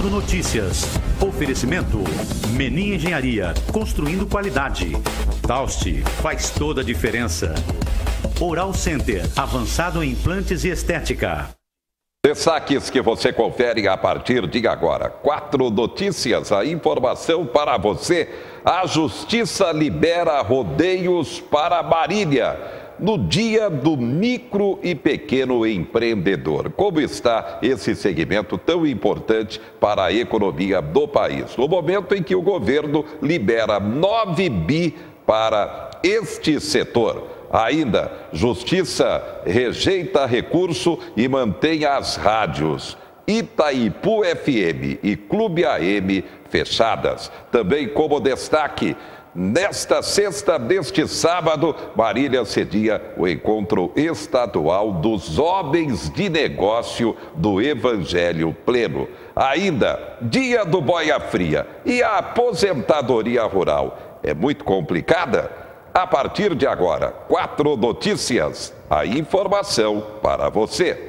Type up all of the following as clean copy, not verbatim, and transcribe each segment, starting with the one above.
4 Notícias. Oferecimento Menin Engenharia, construindo qualidade. Taust, faz toda a diferença. Oral Center, avançado em implantes e estética. Destaques que você confere a partir de agora. 4 Notícias, a informação para você. A Justiça libera rodeios para Marília no Dia do Micro e Pequeno Empreendedor. Como está esse segmento tão importante para a economia do país? No momento em que o governo libera 9 bi para este setor. Ainda, Justiça rejeita recurso e mantém as rádios Itaipu FM e Clube AM fechadas. Também como destaque, nesta sexta deste sábado, Marília cedia o encontro estadual dos homens de negócio do Evangelho Pleno. Ainda, dia do boia fria e a aposentadoria rural. É muito complicada? A partir de agora, 4 Notícias, a informação para você.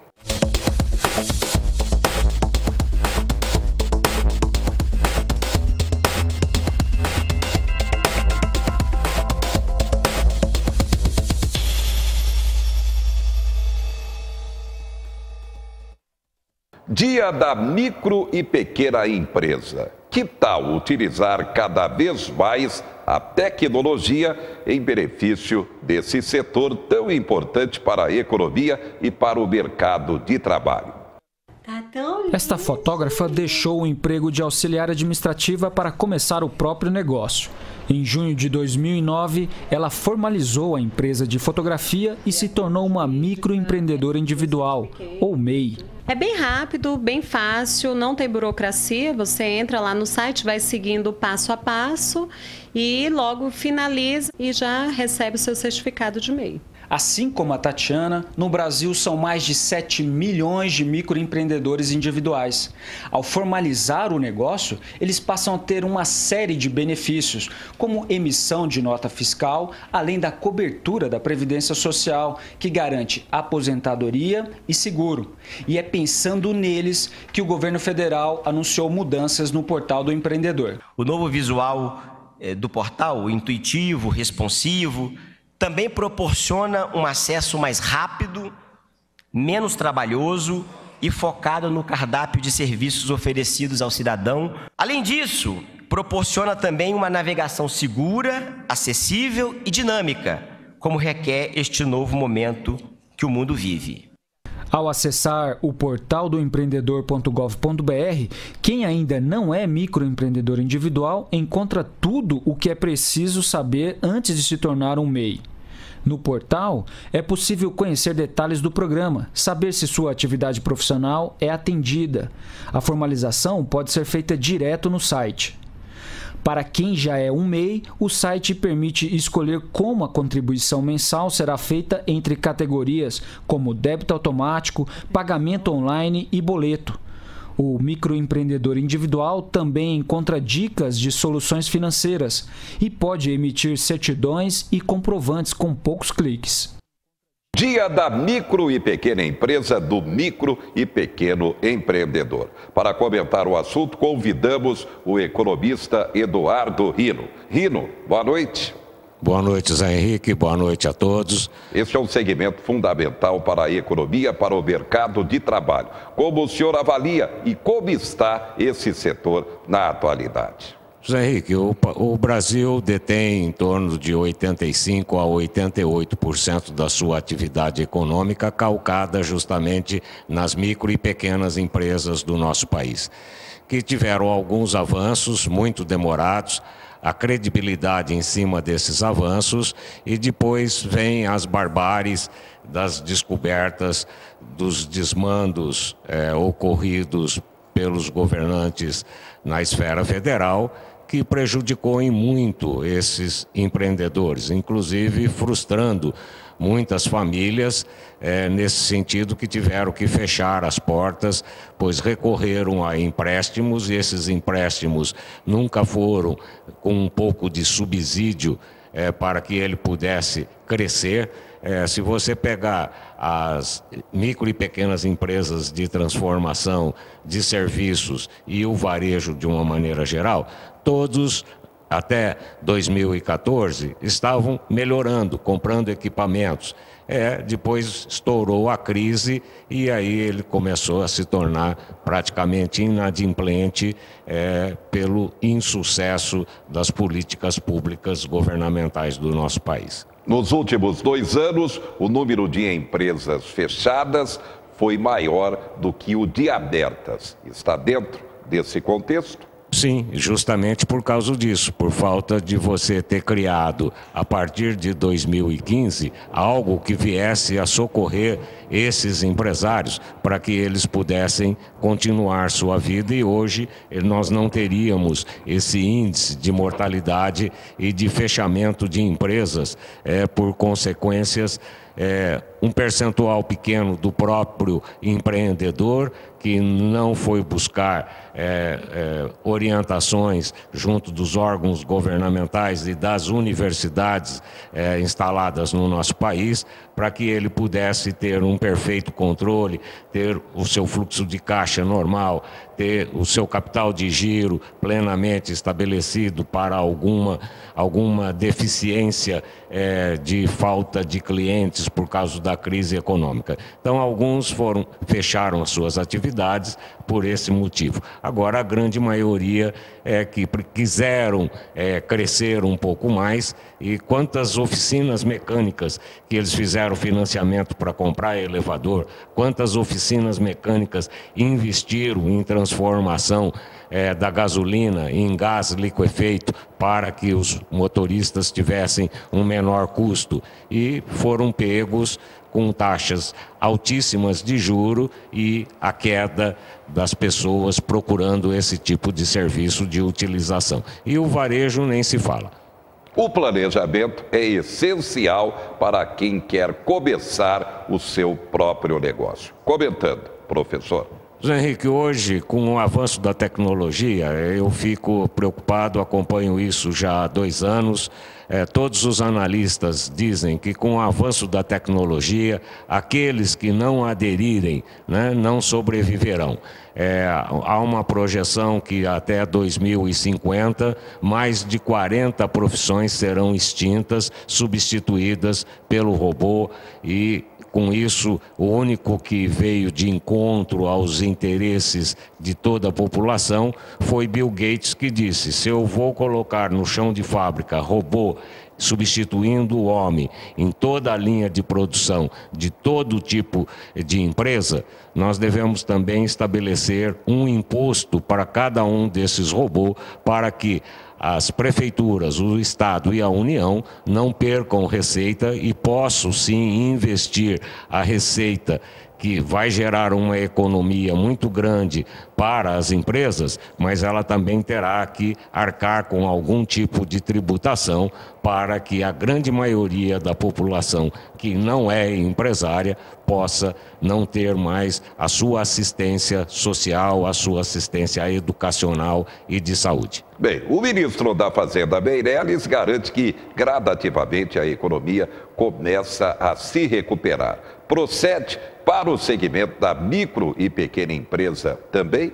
Dia da micro e pequena empresa. Que tal utilizar cada vez mais a tecnologia em benefício desse setor tão importante para a economia e para o mercado de trabalho? Esta fotógrafa deixou o emprego de auxiliar administrativa para começar o próprio negócio. Em junho de 2009, ela formalizou a empresa de fotografia e se tornou uma microempreendedora individual, ou MEI. É bem rápido, bem fácil, não tem burocracia. Você entra lá no site, vai seguindo passo a passo e logo finaliza e já recebe o seu certificado de MEI. Assim como a Tatiana, no Brasil são mais de 7 milhões de microempreendedores individuais. Ao formalizar o negócio, eles passam a ter uma série de benefícios, como emissão de nota fiscal, além da cobertura da Previdência Social, que garante aposentadoria e seguro. E é pensando neles que o governo federal anunciou mudanças no portal do empreendedor. O novo visual do portal, intuitivo, responsivo, também proporciona um acesso mais rápido, menos trabalhoso e focado no cardápio de serviços oferecidos ao cidadão. Além disso, proporciona também uma navegação segura, acessível e dinâmica, como requer este novo momento que o mundo vive. Ao acessar o portal do empreendedor.gov.br, quem ainda não é microempreendedor individual encontra tudo o que é preciso saber antes de se tornar um MEI. No portal, é possível conhecer detalhes do programa, saber se sua atividade profissional é atendida. A formalização pode ser feita direto no site. Para quem já é um MEI, o site permite escolher como a contribuição mensal será feita entre categorias como débito automático, pagamento online e boleto. O microempreendedor individual também encontra dicas de soluções financeiras e pode emitir certidões e comprovantes com poucos cliques. Dia da micro e pequena empresa do micro e pequeno empreendedor. Para comentar o assunto, convidamos o economista Eduardo Rino. Rino, boa noite. Boa noite, Zé Henrique. Boa noite a todos. Este é um segmento fundamental para a economia, para o mercado de trabalho. Como o senhor avalia e como está esse setor na atualidade? Zé Henrique, o Brasil detém em torno de 85% a 88% da sua atividade econômica calcada justamente nas micro e pequenas empresas do nosso país, que tiveram alguns avanços muito demorados, a credibilidade em cima desses avanços e depois vem as barbáries das descobertas dos desmandos ocorridos pelos governantes na esfera federal, que prejudicou em muito esses empreendedores, inclusive frustrando muitas famílias nesse sentido, que tiveram que fechar as portas, pois recorreram a empréstimos e esses empréstimos nunca foram com um pouco de subsídio para que ele pudesse crescer. Se você pegar as micro e pequenas empresas de transformação de serviços e o varejo de uma maneira geral, todos até 2014 estavam melhorando, comprando equipamentos. Depois estourou a crise e aí ele começou a se tornar praticamente inadimplente pelo insucesso das políticas públicas governamentais do nosso país. Nos últimos 2 anos, o número de empresas fechadas foi maior do que o de abertas. Está dentro desse contexto? Sim, justamente por causa disso, por falta de você ter criado, a partir de 2015, algo que viesse a socorrer esses empresários para que eles pudessem continuar sua vida, e hoje nós não teríamos esse índice de mortalidade e de fechamento de empresas por consequências, um percentual pequeno do próprio empreendedor que não foi buscar orientações junto dos órgãos governamentais e das universidades instaladas no nosso país, para que ele pudesse ter um perfeito controle, ter o seu fluxo de caixa normal, ter o seu capital de giro plenamente estabelecido para alguma deficiência de falta de clientes por causa da crise econômica. Então, alguns fecharam as suas atividades por esse motivo. Agora, a grande maioria que quiseram crescer um pouco mais, e quantas oficinas mecânicas que eles fizeram financiamento para comprar elevador, quantas oficinas mecânicas investiram em transformação da gasolina em gás liquefeito para que os motoristas tivessem um menor custo, e foram pegos com taxas altíssimas de juro e a queda das pessoas procurando esse tipo de serviço de utilização. E o varejo nem se fala. O planejamento é essencial para quem quer começar o seu próprio negócio. Comentando, professor. José Henrique, hoje, com o avanço da tecnologia, eu fico preocupado, acompanho isso já há 2 anos. Todos os analistas dizem que com o avanço da tecnologia, aqueles que não aderirem, não sobreviverão. Há uma projeção que até 2050, mais de 40 profissões serão extintas, substituídas pelo robô, e com isso, o único que veio de encontro aos interesses de toda a população foi Bill Gates, que disse: se eu vou colocar no chão de fábrica robô substituindo o homem em toda a linha de produção de todo tipo de empresa, nós devemos também estabelecer um imposto para cada um desses robôs, para que as prefeituras, o Estado e a União não percam receita e possam sim investir a receita, que vai gerar uma economia muito grande para as empresas, mas ela também terá que arcar com algum tipo de tributação para que a grande maioria da população que não é empresária possa não ter mais a sua assistência social, a sua assistência educacional e de saúde. Bem, o ministro da Fazenda, Meirelles, garante que gradativamente a economia começa a se recuperar. Procede para o segmento da micro e pequena empresa também?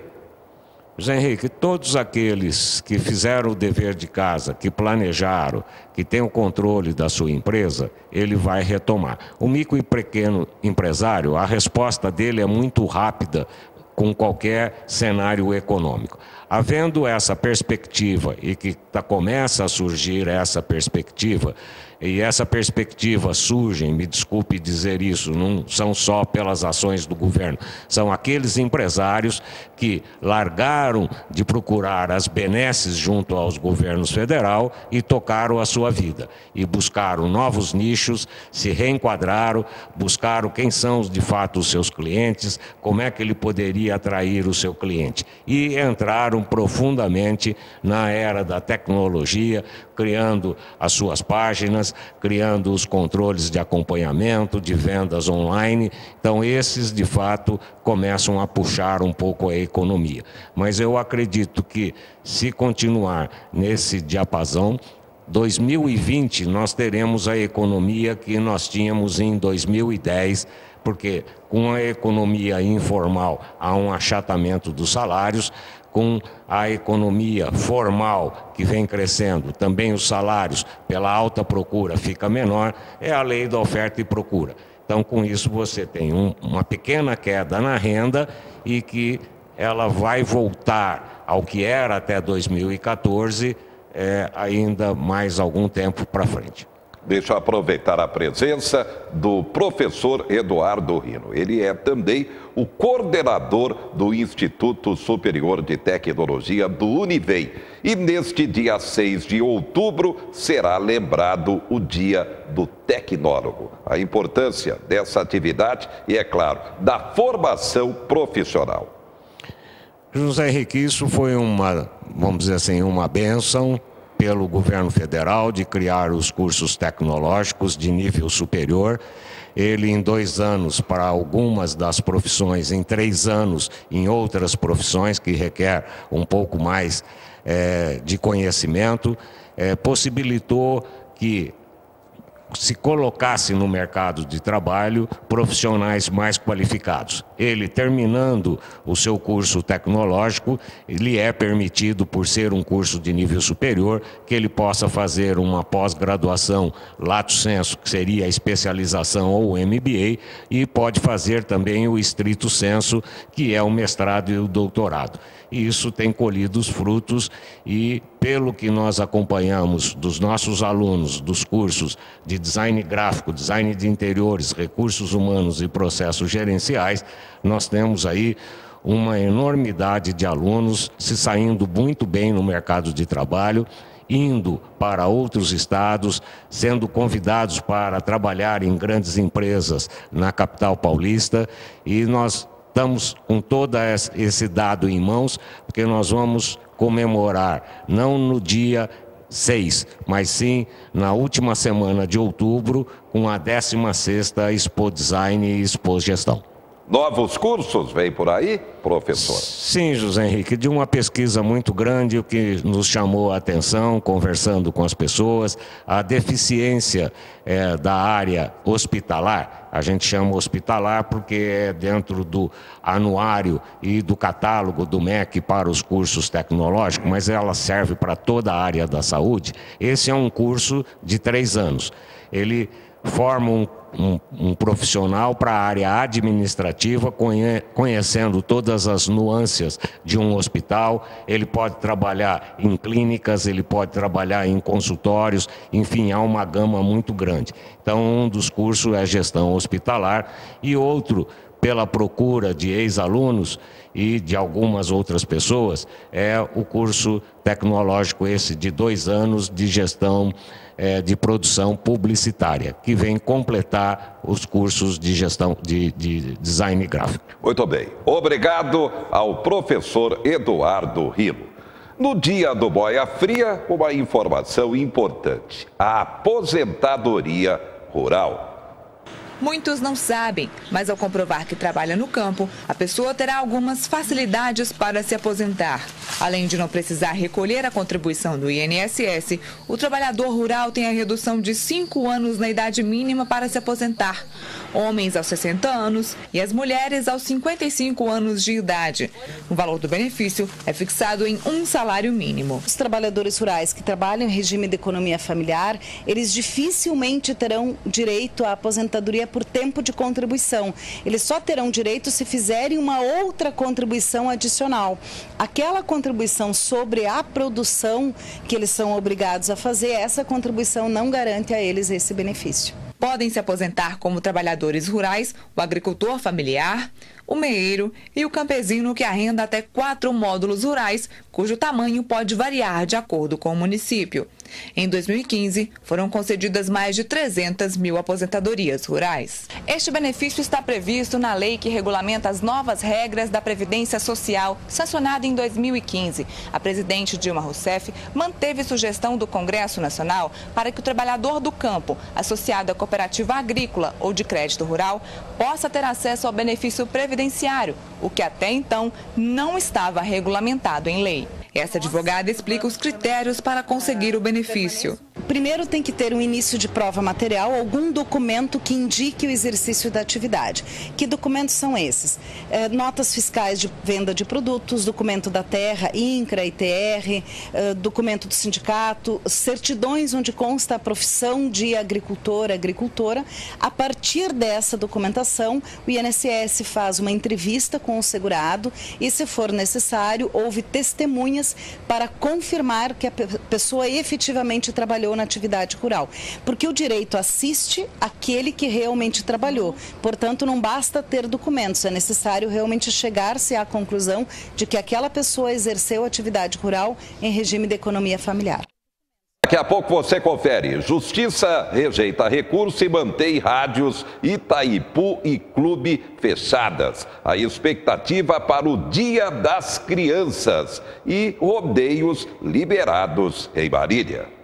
José Henrique, todos aqueles que fizeram o dever de casa, que planejaram, que têm o controle da sua empresa, ele vai retomar. O micro e pequeno empresário, a resposta dele é muito rápida com qualquer cenário econômico. Havendo essa perspectiva, e que começa a surgir essa perspectiva, e essa perspectiva surge, me desculpe dizer isso, não são só pelas ações do governo, são aqueles empresários que largaram de procurar as benesses junto aos governos federal e tocaram a sua vida, e buscaram novos nichos, se reenquadraram, buscaram quem são de fato os seus clientes, como é que ele poderia atrair o seu cliente, e entraram profundamente na era da tecnologia, criando as suas páginas, criando os controles de acompanhamento, de vendas online. Então, esses, de fato, começam a puxar um pouco a economia. Mas eu acredito que, se continuar nesse diapasão, 2020 nós teremos a economia que nós tínhamos em 2010, porque com a economia informal há um achatamento dos salários, com a economia formal que vem crescendo, também os salários pela alta procura fica menor, é a lei da oferta e procura. Então, com isso, você tem uma pequena queda na renda e que ela vai voltar ao que era até 2014, ainda mais algum tempo para frente. Deixa eu aproveitar a presença do professor Eduardo Rino. Ele é também o coordenador do Instituto Superior de Tecnologia do Univei. E neste dia 6 de outubro será lembrado o Dia do Tecnólogo. A importância dessa atividade e, é claro, da formação profissional. José Henrique, isso foi vamos dizer assim, uma bênção pelo governo federal de criar os cursos tecnológicos de nível superior. Ele em 2 anos para algumas das profissões, em 3 anos em outras profissões que requer um pouco mais de conhecimento, possibilitou que se colocasse no mercado de trabalho profissionais mais qualificados. Ele, terminando o seu curso tecnológico, lhe é permitido, por ser um curso de nível superior, que ele possa fazer uma pós-graduação lato sensu, que seria a especialização ou o MBA, e pode fazer também o stricto sensu, que é o mestrado e o doutorado. E isso tem colhido os frutos e, pelo que nós acompanhamos dos nossos alunos dos cursos de design gráfico, design de interiores, recursos humanos e processos gerenciais, nós temos aí uma enormidade de alunos se saindo muito bem no mercado de trabalho, indo para outros estados, sendo convidados para trabalhar em grandes empresas na capital paulista, e nós estamos com todo esse dado em mãos, porque nós vamos comemorar, não no dia 6, mas sim na última semana de outubro, com a 16ª Expo Design e Expo Gestão. Novos cursos vêm por aí, professor? Sim, José Henrique, de uma pesquisa muito grande, o que nos chamou a atenção, conversando com as pessoas, a deficiência da área hospitalar. A gente chama hospitalar porque é dentro do anuário e do catálogo do MEC para os cursos tecnológicos, mas ela serve para toda a área da saúde. Esse é um curso de 3 anos. Ele forma um profissional para a área administrativa, conhecendo todas as nuances de um hospital. Ele pode trabalhar em clínicas, ele pode trabalhar em consultórios, enfim, há uma gama muito grande. Então, um dos cursos é gestão hospitalar e outro, pela procura de ex-alunos e de algumas outras pessoas, é o curso tecnológico esse de 2 anos de gestão de produção publicitária, que vem completar os cursos de gestão de design gráfico. Muito bem. Obrigado ao professor Eduardo Rino. No dia do Boia Fria, uma informação importante: a aposentadoria rural. Muitos não sabem, mas ao comprovar que trabalha no campo, a pessoa terá algumas facilidades para se aposentar. Além de não precisar recolher a contribuição do INSS, o trabalhador rural tem a redução de 5 anos na idade mínima para se aposentar. Homens aos 60 anos e as mulheres aos 55 anos de idade. O valor do benefício é fixado em um salário mínimo. Os trabalhadores rurais que trabalham em regime de economia familiar, eles dificilmente terão direito à aposentadoria por tempo de contribuição. Eles só terão direito se fizerem uma outra contribuição adicional. Aquela contribuição sobre a produção que eles são obrigados a fazer, essa contribuição não garante a eles esse benefício. Podem se aposentar como trabalhadores rurais o agricultor familiar, o meeiro e o campesino que arrenda até 4 módulos rurais, cujo tamanho pode variar de acordo com o município. Em 2015, foram concedidas mais de 300 mil aposentadorias rurais. Este benefício está previsto na lei que regulamenta as novas regras da Previdência Social, sancionada em 2015. A presidente Dilma Rousseff manteve sugestão do Congresso Nacional para que o trabalhador do campo, associado à cooperativa agrícola ou de crédito rural, possa ter acesso ao benefício previdenciário, o que até então não estava regulamentado em lei. Essa advogada explica os critérios para conseguir o benefício. Primeiro tem que ter um início de prova material, algum documento que indique o exercício da atividade. Que documentos são esses? Notas fiscais de venda de produtos, documento da terra, INCRA, ITR, documento do sindicato, certidões onde consta a profissão de agricultor, agricultora. A partir dessa documentação, o INSS faz uma entrevista com o segurado e, se for necessário, houve testemunhas para confirmar que a pessoa efetivamente trabalhou na atividade rural, porque o direito assiste aquele que realmente trabalhou. Portanto, não basta ter documentos, é necessário realmente chegar-se à conclusão de que aquela pessoa exerceu atividade rural em regime de economia familiar. Daqui a pouco você confere. Justiça rejeita recurso e mantém rádios Itaipu e Clube fechadas. A expectativa para o Dia das Crianças e rodeios liberados em Marília.